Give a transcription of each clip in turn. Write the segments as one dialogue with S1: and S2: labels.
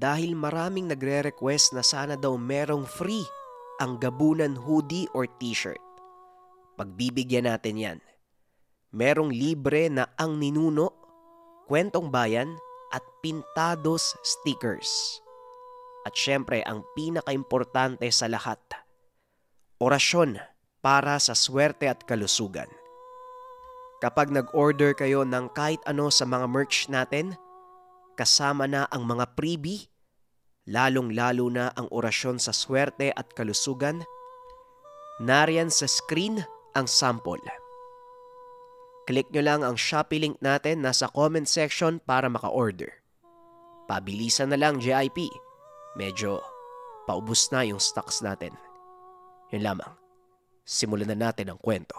S1: dahil maraming nagre-request na sana daw merong free ang Gabunan hoodie or t-shirt. Pagbibigyan natin yan. Merong libre na ang ninuno, kwentong bayan at pintados stickers. At syempre ang pinakaimportante sa lahat, orasyon para sa swerte at kalusugan. Kapag nag-order kayo ng kahit ano sa mga merch natin, kasama na ang mga freebie, lalong-lalo na ang orasyon sa swerte at kalusugan. Nariyan sa screen ang sample. Click nyo lang ang Shopee link natin nasa comment section para maka-order. Pabilisan na lang, JIP. Medyo paubos na yung stocks natin. Yun lamang. Simulan na natin ang kwento.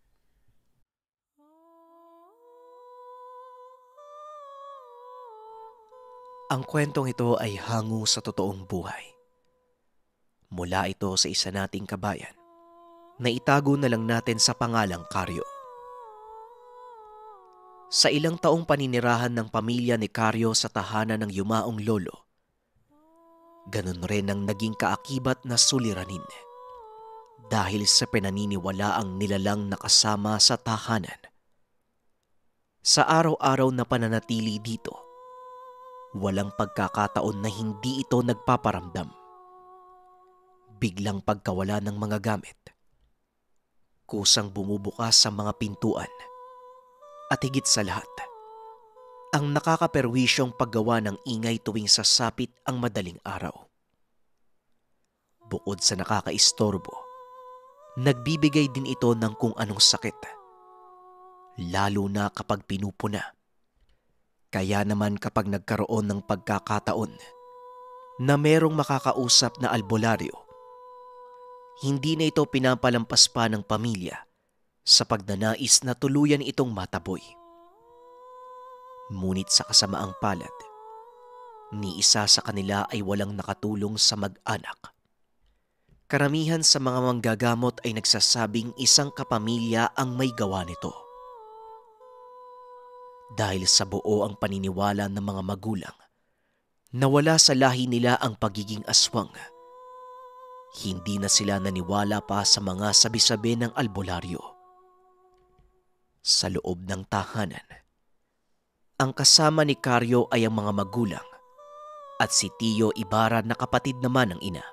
S1: Ang kwentong ito ay hango sa totoong buhay. Mula ito sa isa nating kabayan na itago na lang natin sa pangalang Karyo. Sa ilang taong paninirahan ng pamilya ni Karyo sa tahanan ng yumaong lolo, ganun rin ang naging kaakibat na suliranin dahil sa pinaniniwalaang nilalang nakasama sa tahanan. Sa araw-araw na pananatili dito, walang pagkakataon na hindi ito nagpaparamdam. Biglang pagkawala ng mga gamit, kusang bumubukas sa mga pintuan, at higit sa lahat, ang nakakaperwisyong paggawa ng ingay tuwing sasapit ang madaling araw. Bukod sa nakakaistorbo, nagbibigay din ito ng kung anong sakit, lalo na kapag pinupuna. Kaya naman kapag nagkaroon ng pagkakataon na merong makakausap na albularyo, hindi na ito pinapalampas pa ng pamilya sa pagnanais na tuluyan itong mataboy. Ngunit sa kasamaang palad, ni isa sa kanila ay walang nakatulong sa mag-anak. Karamihan sa mga manggagamot ay nagsasabing isang kapamilya ang may gawa nito. Dahil sa buo ang paniniwala ng mga magulang na wala sa lahi nila ang pagiging aswang, hindi na sila naniwala pa sa mga sabi-sabi ng albularyo. Sa loob ng tahanan, ang kasama ni Karyo ay ang mga magulang at si Tio Ibarra na kapatid naman ng ina.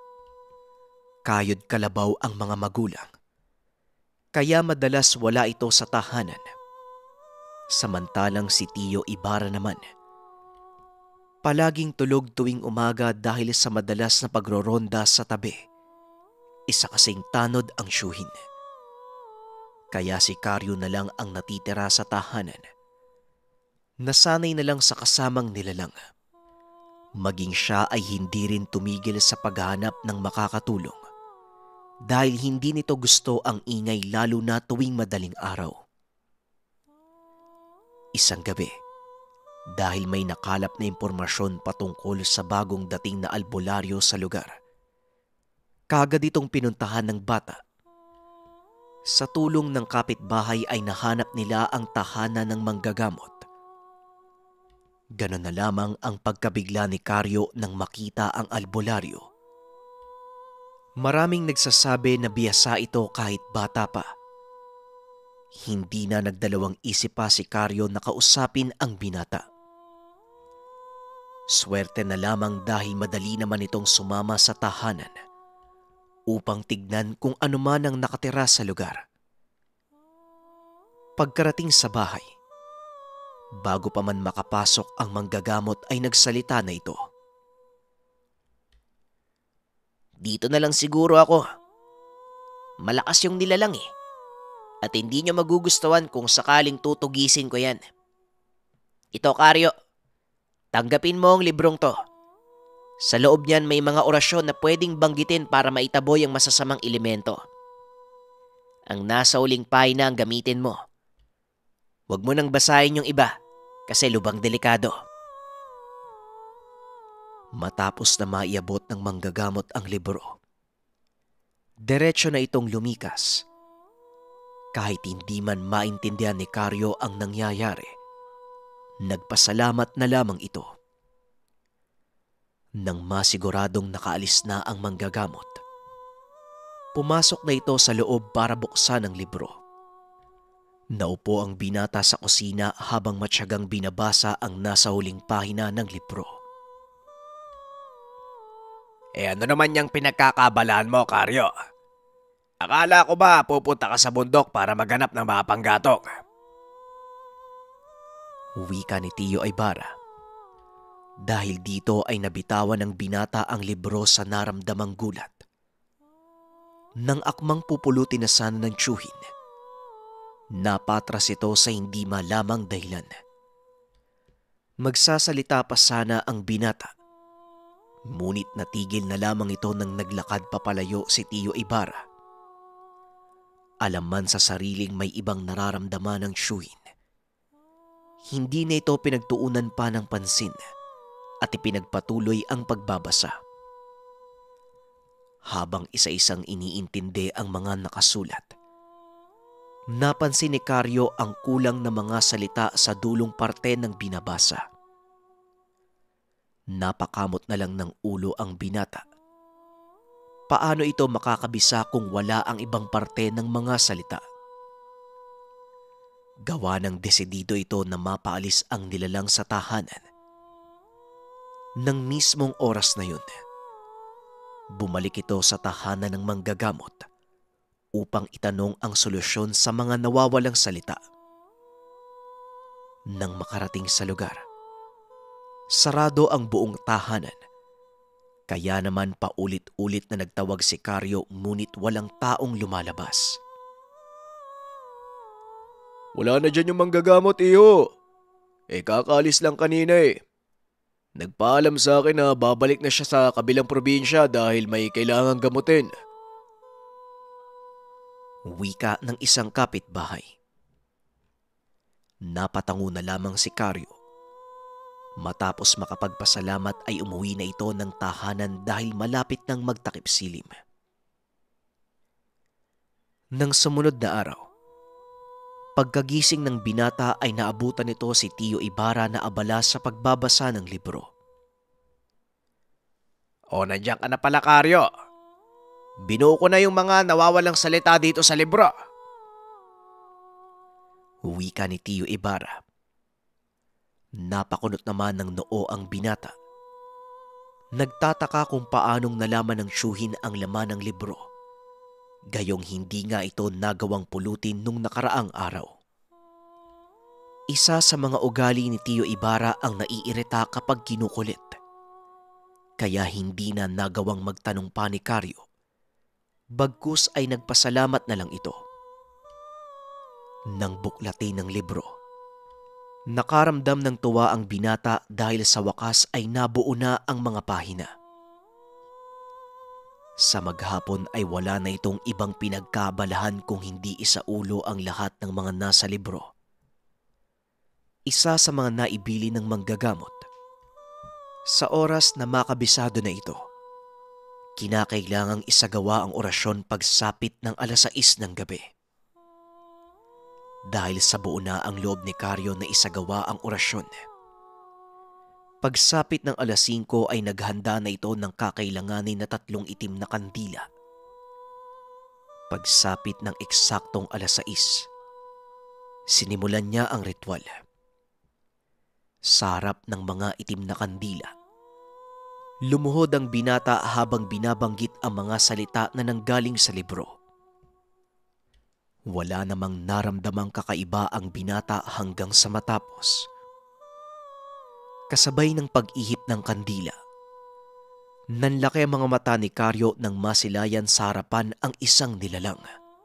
S1: Kayod kalabaw ang mga magulang, kaya madalas wala ito sa tahanan. Samantalang si Tio Ibarra naman, palaging tulog tuwing umaga dahil sa madalas na pagroronda sa tabi. Isa kasing tanod ang syuhin. Kaya si Karyo na lang ang natitira sa tahanan. Nasanay na lang sa kasamang nilalang. Maging siya ay hindi rin tumigil sa paghahanap ng makakatulong dahil hindi nito gusto ang ingay lalo na tuwing madaling araw. Isang gabi, dahil may nakalap na impormasyon patungkol sa bagong dating na albularyo sa lugar, kaagad itong pinuntahan ng bata. Sa tulong ng kapitbahay ay nahanap nila ang tahanan ng manggagamot. Ganon na lamang ang pagkabigla ni Karyo nang makita ang albularyo. Maraming nagsasabi na biyasa ito kahit bata pa. Hindi na nagdalawang isip pa si Karyo na kausapin ang binata. Swerte na lamang dahil madali naman itong sumama sa tahanan upang tignan kung ano man ang nakatira sa lugar. Pagkarating sa bahay, bago pa man makapasok ang manggagamot ay nagsalita na ito.
S2: Dito na lang siguro ako. Malakas yung nilalang eh. At hindi nyo magugustuhan kung sakaling tutugisin ko yan. Ito, Karyo. Tanggapin mo ang librong to. Sa loob niyan may mga orasyon na pwedeng banggitin para maitaboy ang masasamang elemento. Ang nasa uling pahina ang gamitin mo. Huwag mo nang basahin yung iba kasi lubang delikado.
S1: Matapos na maiabot ng manggagamot ang libro, diretso na itong lumikas. Kahit hindi man maintindihan ni Karyo ang nangyayari, nagpasalamat na lamang ito. Nang masiguradong nakaalis na ang manggagamot, pumasok na ito sa loob para buksan ang libro. Naupo ang binata sa kusina habang matyagang binabasa ang nasa huling pahina ng libro.
S2: Ano naman yung pinagkakabalaan mo, Karyo? Akala ko ba pupunta ka sa bundok para maghanap ng mga panggatong?
S1: Wika ni Tio Ibarra. Dahil dito ay nabitawan ng binata ang libro sa naramdamang gulat. Nang akmang pupulutin na sana ng tiyuhin, napatras ito sa hindi malamang dahilan. Magsasalita pa sana ang binata, ngunit natigil na lamang ito nang naglakad papalayo si Tio Ibarra. Alam man sa sariling may ibang nararamdaman ng tiyuhin, hindi na ito pinagtuunan pa ng pansin at ipinagpatuloy ang pagbabasa. Habang isa-isang iniintindi ang mga nakasulat, napansin ni Karyo ang kulang na mga salita sa dulong parte ng binabasa. Napakamot na lang ng ulo ang binata. Paano ito makakabisa kung wala ang ibang parte ng mga salita? Gawa ng desidido ito na mapaalis ang nilalang sa tahanan. Nang mismong oras na yun, bumalik ito sa tahanan ng manggagamot upang itanong ang solusyon sa mga nawawalang salita. Nang makarating sa lugar, sarado ang buong tahanan. Kaya naman paulit-ulit na nagtawag si Karyo ngunit walang taong lumalabas.
S2: Wala na dyan yung manggagamot, iyo. Kakaalis lang kanina eh. Nagpaalam sa akin na babalik na siya sa kabilang probinsya dahil may kailangang gamutin.
S1: Wika ng isang kapitbahay. Napatango na lamang si Karyo. Matapos makapagpasalamat ay umuwi na ito ng tahanan dahil malapit nang magtakip silim. Nang sumunod na araw, pagkagising ng binata ay naabutan nito si Tio Ibarra na abala sa pagbabasa ng libro.
S2: Nandiyan ka na pala, Karyo. Binuo ko na yung mga nawawalang salita dito sa libro.
S1: Wika ni Tio Ibarra. Napakunot naman ng noo ang binata. Nagtataka kung paanong nalaman ng tiyuhin ang laman ng libro. Gayong hindi nga ito nagawang pulutin nung nakaraang araw. Isa sa mga ugali ni Tio Ibarra ang naiirita kapag kinukulit. Kaya hindi na nagawang magtanong pa ni Karyo. Bagkus ay nagpasalamat na lang ito. Nang buklatin ng libro, nakaramdam ng tuwa ang binata dahil sa wakas ay nabuo na ang mga pahina. Sa maghapon ay wala na itong ibang pinagkabalahan kung hindi isaulo ang lahat ng mga nasa libro. Isa sa mga naibili ng manggagamot. Sa oras na makabisado na ito, kinakailangang isagawa ang orasyon pagsapit ng 6:00 ng gabi. Dahil sa buo na ang loob ni Karyo na isagawa ang orasyon, pagsapit ng 5:00 ay naghanda na ito ng kakailanganin na 3 itim na kandila. Pagsapit ng eksaktong 6:00, sinimulan niya ang ritual. Sa harap ng mga itim na kandila, lumuhod ang binata habang binabanggit ang mga salita na nanggaling sa libro. Wala namang naramdamang kakaiba ang binata hanggang sa matapos. Kasabay ng pag-ihip ng kandila, nanlaki ang mga mata ni Karyo nang masilayan sa harapan ang isang nilalang.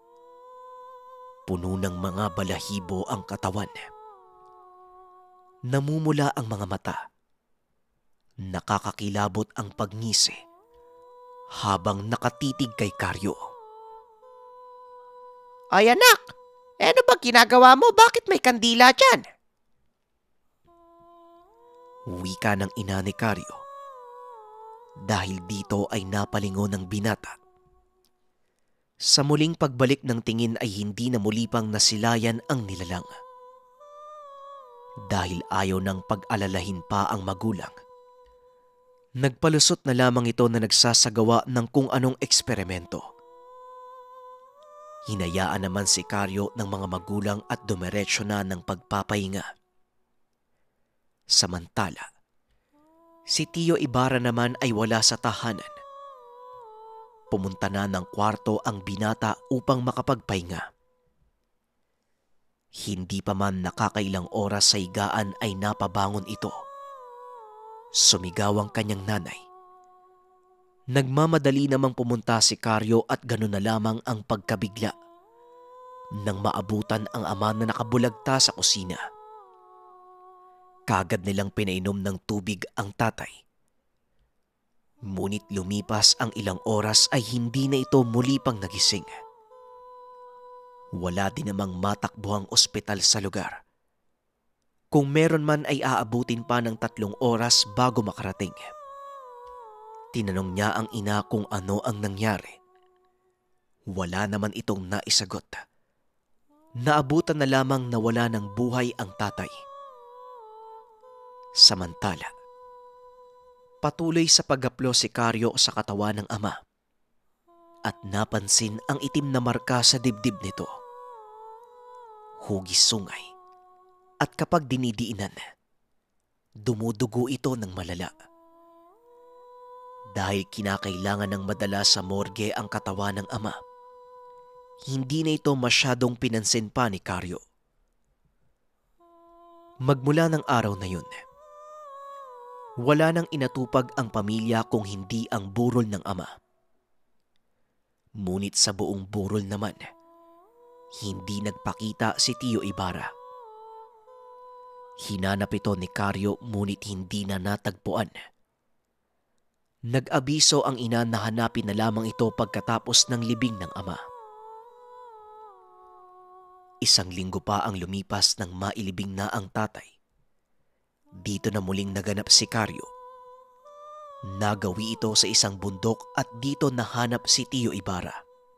S1: Puno ng mga balahibo ang katawan. Namumula ang mga mata. Nakakakilabot ang pagngisi habang nakatitig kay Karyo.
S2: Ay anak, ano ba ginagawa mo? Bakit may kandila dyan?
S1: Wika ng ina ni Karyo. Dahil dito ay napalingon ng binata. Sa muling pagbalik ng tingin ay hindi na muli pang nasilayan ang nilalang. Dahil ayaw ng pag-alalahin pa ang magulang, Nagpalusot na lamang ito na nagsasagawa ng kung anong eksperimento. Hinayaan naman si Karyo ng mga magulang at dumiretso na ng pagpapahinga. Samantala, si Tio Ibarra naman ay wala sa tahanan. Pumunta na ng kwarto ang binata upang makapagpahinga. Hindi pa man nakakailang oras sa higaan ay napabangon ito. Sumigaw ang kanyang nanay. Nagmamadali namang pumunta si Karyo at gano'n na lamang ang pagkabigla nang maabutan ang ama na nakabulagta sa kusina. Kagad nilang pinainom ng tubig ang tatay. Ngunit lumipas ang ilang oras ay hindi na ito muli pang nagising. Wala din namang matakbuhang ospital sa lugar. Kung meron man ay aabutin pa ng 3 oras bago makarating. Tinanong niya ang ina kung ano ang nangyari. Wala naman itong naisagot. Naabutan na lamang na wala ng buhay ang tatay. Samantala, patuloy sa paghaplo si Karyo sa katawan ng ama at napansin ang itim na marka sa dibdib nito. Hugis sungay at kapag dinidiinan, dumudugo ito ng malala. Dahil kinakailangan ng madala sa morgue ang katawan ng ama, hindi na ito masyadong pinansin pa ni Karyo. Magmula ng araw na yun, wala nang inatupag ang pamilya kung hindi ang burol ng ama. Ngunit sa buong burol naman, hindi nagpakita si Tio Ibarra. Hinanap ito ni Karyo ngunit hindi na natagpuan. Nag-abiso ang ina na hanapin na lamang ito pagkatapos ng libing ng ama. 1 linggo pa ang lumipas nang mailibing na ang tatay. Dito na muling naganap si Karyo. Nagawi ito sa isang bundok at dito nahanap si Tio Ibarra.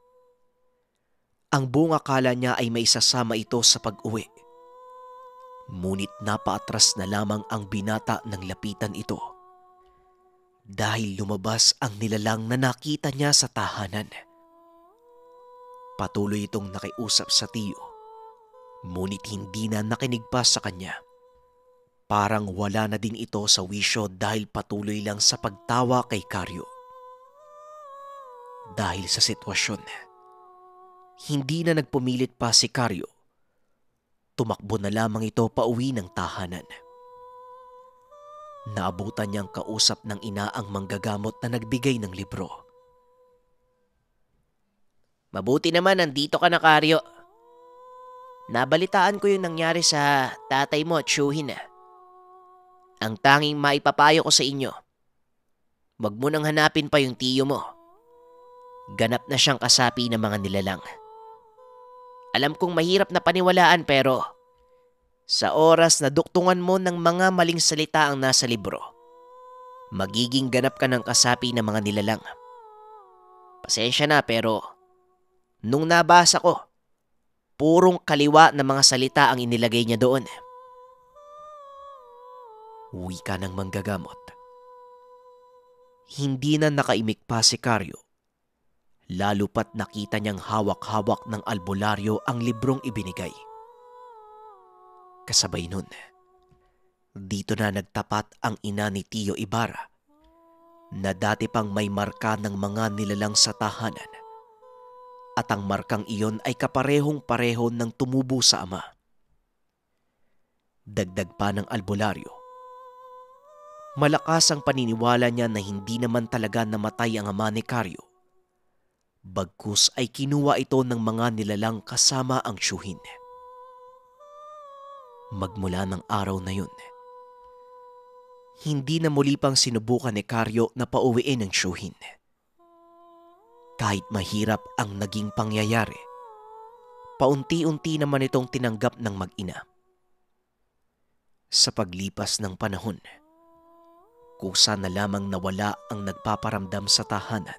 S1: Ang buong akala niya ay may sasama ito sa pag-uwi. Ngunit napaatras na lamang ang binata ng lapitan ito. Dahil lumabas ang nilalang na nakita niya sa tahanan. Patuloy itong nakiusap sa tiyo. Ngunit hindi na nakinig pa sa kanya. Parang wala na din ito sa wisyo dahil patuloy lang sa pagtawa kay Karyo. Dahil sa sitwasyon, hindi na nagpumilit pa si Karyo. Tumakbo na lamang ito pauwi ng tahanan. Naabutan niyang kausap ng ina ang manggagamot na nagbigay ng libro.
S2: Mabuti naman nandito ka na, Karyo. Nabalitaan ko yung nangyari sa tatay mo at Shuhin. Ang tanging maipapayo ko sa inyo, wag mo nang hanapin pa yung tiyo mo. Ganap na siyang kasapi ng mga nilalang. Alam kong mahirap na paniwalaan pero sa oras na duktungan mo ng mga maling salita ang nasa libro, magiging ganap ka ng kasapi ng mga nilalang. Pasensya na pero nung nabasa ko, purong kaliwa na mga salita ang inilagay niya doon.
S1: Wika ng manggagamot. Hindi na nakaimik pa si Karyo. Lalo pat nakita niyang hawak-hawak ng albularyo ang librong ibinigay. Kasabay nun, dito na nagtapat ang ina ni Tio Ibarra na dati pang may marka ng mga nilalang sa tahanan. At ang markang iyon ay kaparehong-pareho ng tumubo sa ama. Dagdag pa ng albularyo. Malakas ang paniniwala niya na hindi naman talaga namatay ang ama ni Karyo. Bagkus ay kinuha ito ng mga nilalang kasama ang Shuhin. Magmula ng araw na yun, hindi na muli pang sinubukan ni Karyo na pauwiin ang Shuhin. Kahit mahirap ang naging pangyayari, paunti-unti naman itong tinanggap ng mag-ina. Sa paglipas ng panahon, kusa na lamang nawala ang nagpaparamdam sa tahanan.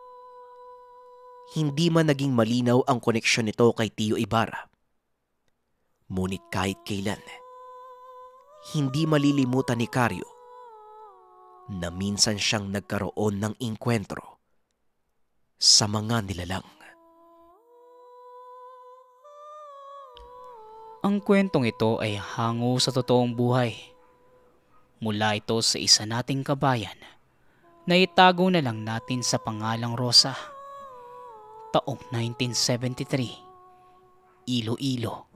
S1: Hindi man naging malinaw ang koneksyon nito kay Tio Ibarra. Ngunit kahit kailan, hindi malilimutan ni Karyo na minsan siyang nagkaroon ng inkwentro sa mga nilalang.
S3: Ang kwentong ito ay hango sa totoong buhay. Mula ito sa isa nating kabayan na itago na lang natin sa pangalang Rosa. Taong 1973, Iloilo.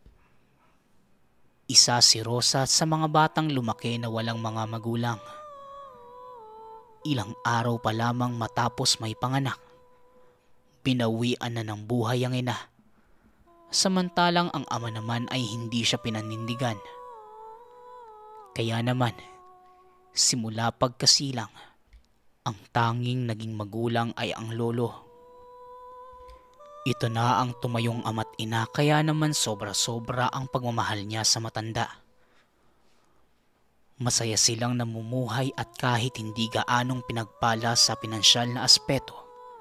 S3: Isa si Rosa sa mga batang lumaki na walang mga magulang. Ilang araw pa lamang matapos may panganak, binawian na ng buhay ang ina. Samantalang ang ama naman ay hindi siya pinanindigan. Kaya naman, simula pagkasilang, ang tanging naging magulang ay ang lolo. Ito na ang tumayong ama't ina, kaya naman sobra-sobra ang pagmamahal niya sa matanda. Masaya silang namumuhay at kahit hindi gaanong pinagpala sa pinansyal na aspeto,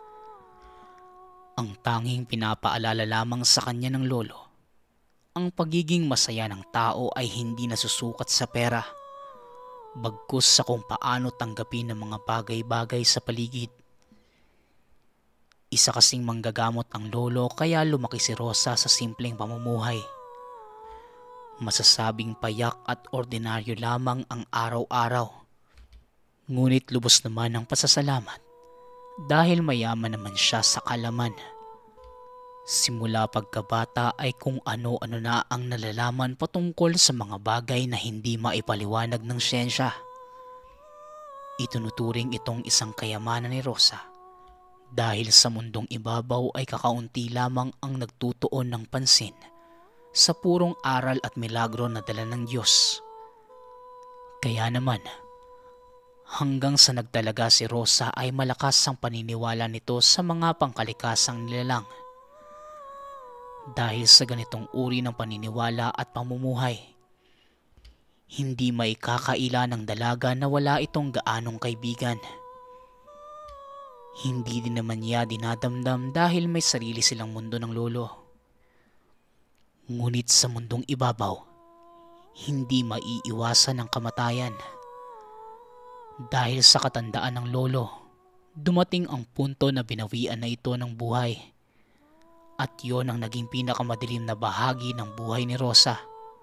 S3: ang tanging pinapaalala lamang sa kanya ng lolo, ang pagiging masaya ng tao ay hindi nasusukat sa pera, bagkus sa kung paano tanggapin ang mga bagay-bagay sa paligid. Isa kasing manggagamot ang lolo kaya lumaki si Rosa sa simpleng pamumuhay. Masasabing payak at ordinaryo lamang ang araw-araw. Ngunit lubos naman ang pasasalamat dahil mayaman naman siya sa kaalaman. Simula pagkabata ay kung ano-ano na ang nalalaman patungkol sa mga bagay na hindi maipaliwanag ng siyensya. Itunuturing itong isang kayamanan ni Rosa dahil sa mundong ibabaw ay kakaunti lamang ang nagtutuon ng pansin sa purong aral at milagro na dala ng Diyos. Kaya naman, hanggang sa nagtalaga si Rosa ay malakas ang paniniwala nito sa mga pangkalikasang nilalang. Dahil sa ganitong uri ng paniniwala at pamumuhay, hindi maikakaila ng dalaga na wala itong gaanong kaibigan. Hindi din naman niya dinadamdam dahil may sarili silang mundo ng lolo. Ngunit sa mundong ibabaw, hindi maiiwasan ang kamatayan. Dahil sa katandaan ng lolo, dumating ang punto na binawian na ito ng buhay. At yon ang naging pinakamadilim na bahagi ng buhay ni Rosa.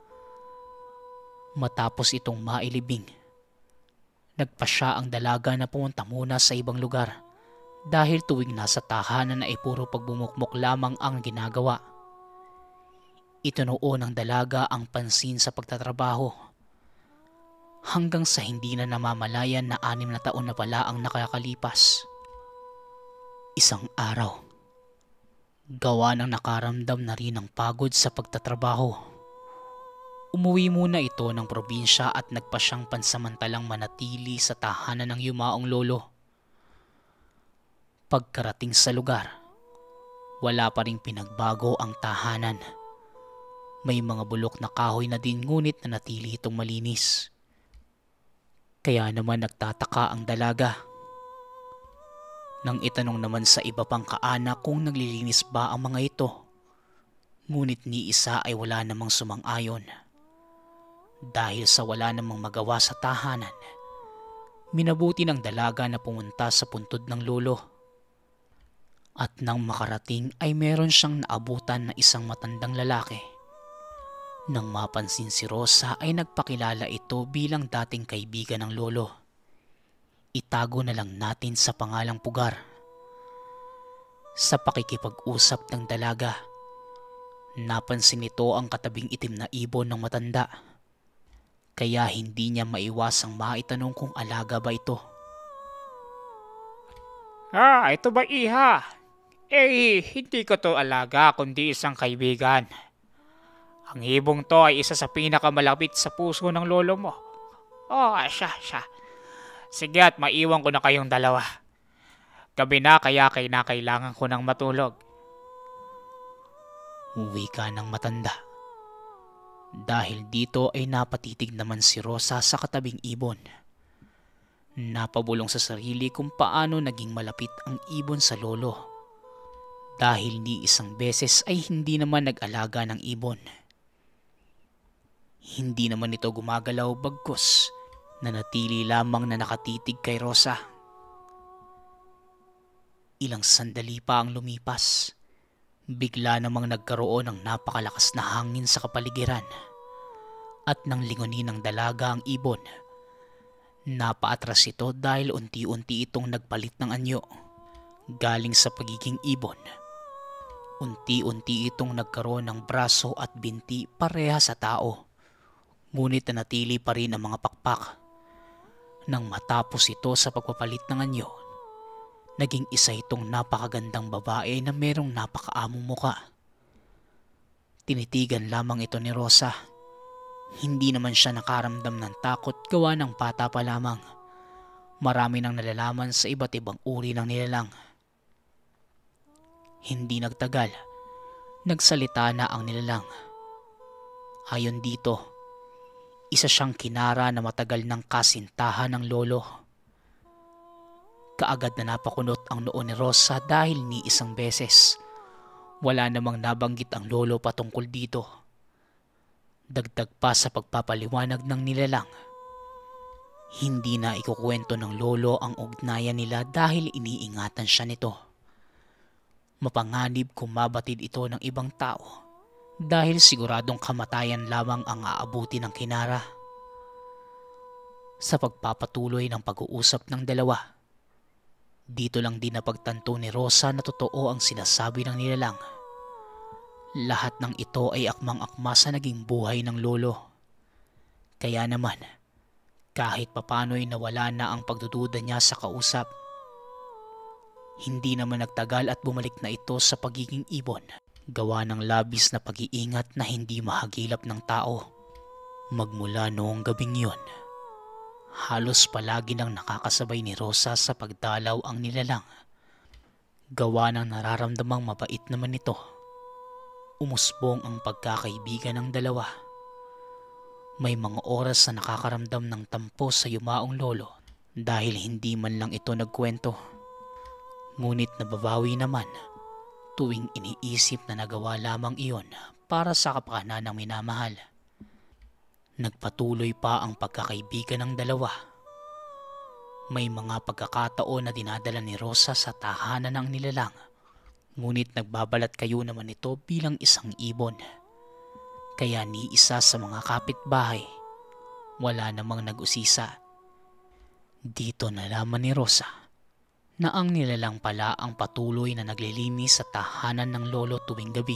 S3: Matapos itong mailibing, nagpasya ang dalaga na pumunta muna sa ibang lugar dahil tuwing nasa tahanan ay puro pagbumukmok lamang ang ginagawa. Itinuon ng dalaga ang pansin sa pagtatrabaho hanggang sa hindi na namamalayan na 6 na taon na pala ang nakakalipas. Isang araw, gawa ng nakaramdam na rin ng pagod sa pagtatrabaho, umuwi muna ito ng probinsya at nagpa siyang pansamantalang manatili sa tahanan ng yumaong lolo. Pagkarating sa lugar, wala pa ring pinagbago ang tahanan. May mga bulok na kahoy na din ngunit nanatili itong malinis. Kaya naman nagtataka ang dalaga. Nang itanong naman sa iba pang kaanak kung naglilinis ba ang mga ito, ngunit ni isa ay wala namang sumang-ayon. Dahil sa wala namang magawa sa tahanan, minabuti ng dalaga na pumunta sa puntod ng lolo. At nang makarating ay meron siyang naabutan na isang matandang lalaki. Nang mapansin si Rosa ay nagpakilala ito bilang dating kaibigan ng lolo. Itago na lang natin sa pangalang Pugar. Sa pakikipag-usap ng dalaga, napansin nito ang katabing itim na ibon ng matanda. Kaya hindi niya maiwasang maitanong kung alaga ba ito.
S4: Ito ba iha? Hindi ko to alaga kundi isang kaibigan. Ang ibong to ay isa sa pinakamalapit sa puso ng lolo mo. Siya. Sige at maiwan ko na kayong dalawa. Gabi na kaya kailangan ko ng matulog.
S3: Uwi ka ng matanda. Dahil dito ay napatitig naman si Rosa sa katabing ibon. Napabulong sa sarili kung paano naging malapit ang ibon sa lolo. Dahil ni isang beses ay hindi naman nag-alaga ng ibon. Hindi naman ito gumagalaw bagkus Nanatili lamang na nakatitig kay Rosa. Ilang sandali pa ang lumipas. Bigla namang nagkaroon ng napakalakas na hangin sa kapaligiran. At nang lingunin ng dalaga ang ibon, napaatras ito dahil unti-unti itong nagpalit ng anyo. Galing sa pagiging ibon, unti-unti itong nagkaroon ng braso at binti pareha sa tao. Ngunit nanatili pa rin ang mga pakpak. Nang matapos ito sa pagpapalit ng anyo, naging isa itong napakagandang babae na merong napakaamong muka. Tinitigan lamang ito ni Rosa. Hindi naman siya nakaramdam ng takot gawa ng bata pa lamang. Marami nang nalalaman sa iba't ibang uri ng nilalang. Hindi nagtagal, nagsalita na ang nilalang. Ayon dito, isa siyang kinara na matagal ng kasintahan ng lolo. Kaagad na napakunot ang noo ni Rosa dahil ni isang beses. Wala namang nabanggit ang lolo patungkol dito. Dagdag pa sa pagpapaliwanag ng nilalang, hindi na ikukwento ng lolo ang ugnayan nila dahil iniingatan siya nito. Mapanganib kung mabatid ito ng ibang tao dahil siguradong kamatayan lamang ang aabuti ng kinara. Sa pagpapatuloy ng pag-uusap ng dalawa, dito lang din napagtanto ni Rosa na totoo ang sinasabi ng nilalang. Lahat ng ito ay akmang-akma sa naging buhay ng lolo. Kaya naman, kahit papano'y nawala na ang pagdududa niya sa kausap. Hindi naman nagtagal at bumalik na ito sa pagiging ibon, gawa ng labis na pag-iingat na hindi mahagilap ng tao. Magmula noong gabing yun, halos palagi nang nakakasabay ni Rosa sa pagdalaw ang nilalang. Gawa ng nararamdamang mabait naman ito. Umusbong ang pagkakaibigan ng dalawa. May mga oras na nakakaramdam ng tampo sa yumaong lolo dahil hindi man lang ito nagkwento. Ngunit nababawi naman tuwing iniisip na nagawa lamang iyon para sa kapakanan ng minamahal. Nagpatuloy pa ang pagkakaibigan ng dalawa. May mga pagkakataon na dinadala ni Rosa sa tahanan ng nilalang, ngunit nagbabalat kayo naman ito bilang isang ibon. Kaya ni isa sa mga kapitbahay, wala namang nag-usisa. Dito nalaman ni Rosa na ang nilalang pala ang patuloy na naglilinis sa tahanan ng lolo tuwing gabi.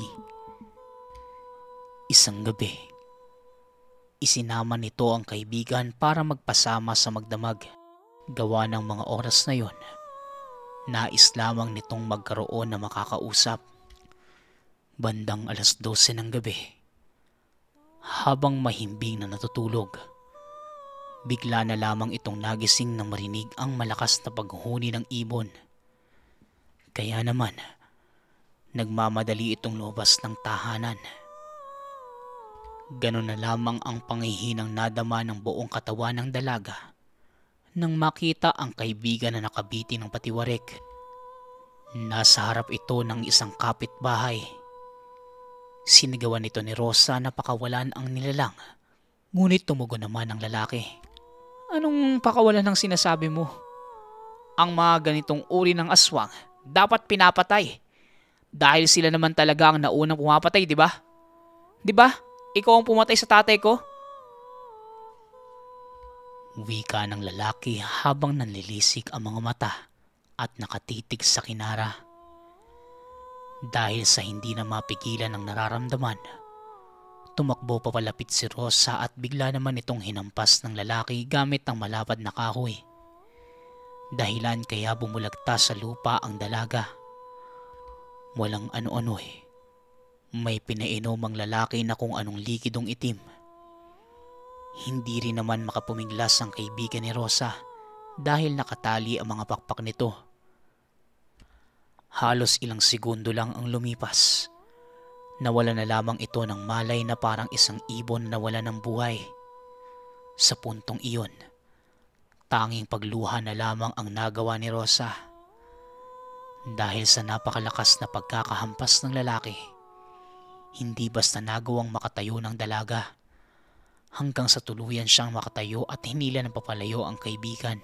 S3: Isang gabi, isinama nito ang kaibigan para magpasama sa magdamag. Gawa ng mga oras na yon, nais lamang nitong magkaroon na makakausap. Bandang 12:00 ng gabi, habang mahimbing na natutulog, bigla na lamang itong nagising na marinig ang malakas na paghuni ng ibon. Kaya naman, nagmamadali itong lumabas ng tahanan. Ganon na lamang ang pangihinang nadama ng buong katawan ng dalaga nang makita ang kaibigan na nakabitin ng patiwarik. Nasa harap ito ng isang kapitbahay. Sinigawan nito ni Rosa na pakawalan ang nilalang, ngunit tumugon naman ang lalaki.
S4: Anong pakawalan ng sinasabi mo? Ang mga ganitong uri ng aswang dapat pinapatay. Dahil sila naman talaga ang naunang pumapatay, di ba? Di ba? Ikaw ang pumatay sa tatay ko?
S3: Wika ng lalaki habang nanlilisik ang mga mata at nakatitig sa kinara. Dahil sa hindi na mapigilan ng nararamdaman, tumakbo papalapit si Rosa at bigla naman itong hinampas ng lalaki gamit ang malapad na kahoy. Dahilan kaya bumulagta sa lupa ang dalaga. Walang ano-ano eh. May pinainom ang lalaki na kung anong likidong itim. Hindi rin naman makapumiglas ang kaibigan ni Rosa dahil nakatali ang mga pakpak nito. Halos ilang segundo lang ang lumipas. Nawala na lamang ito ng malay na parang isang ibon na nawala ng buhay. Sa puntong iyon, tanging pagluha na lamang ang nagawa ni Rosa. Dahil sa napakalakas na pagkakahampas ng lalaki, hindi basta nagawang makatayo ng dalaga. hanggang sa tuluyan siyang makatayo at hinila ng papalayo ang kaibigan.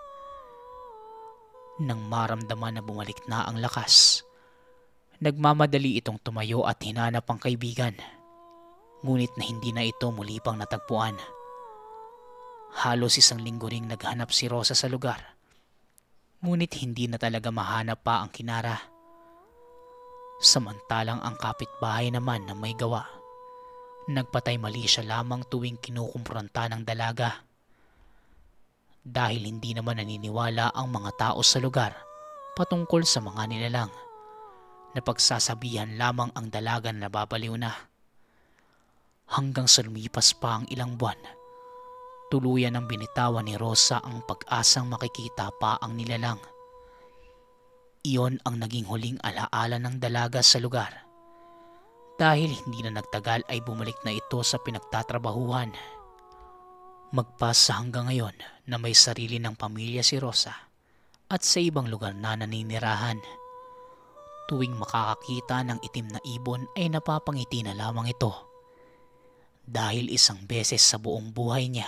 S3: Nang maramdaman na bumalik na ang lakas, nagmamadali itong tumayo at hinanap ang kaibigan. Ngunit na hindi na ito muli pang natagpuan. Halos 1 linggo ring naghanap si Rosa sa lugar. Ngunit hindi na talaga mahanap pa ang Kinara. Samantalang ang kapitbahay naman na may gawa, nagpatay mali siya lamang tuwing kinukumpronta ng dalaga. Dahil hindi naman naniniwala ang mga tao sa lugar patungkol sa mga nilalang, napagsasabihan lamang ang dalaga na nababaliw na. Hanggang sa lumipas pa ang ilang buwan, tuluyan ang binitawan ni Rosa ang pag-asang makikita pa ang nilalang. Iyon ang naging huling alaala ng dalaga sa lugar. Dahil hindi na nagtagal ay bumalik na ito sa pinagtatrabahuhan. Magpasa hanggang ngayon na may sarili ng pamilya si Rosa at sa ibang lugar na naninirahan. Tuwing makakakita ng itim na ibon ay napapangiti na lamang ito. Dahil 1 beses sa buong buhay niya,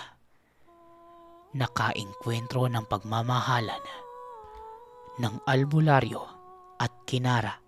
S3: nakaengkwentro ng pagmamahalan ng albularyo at Kinara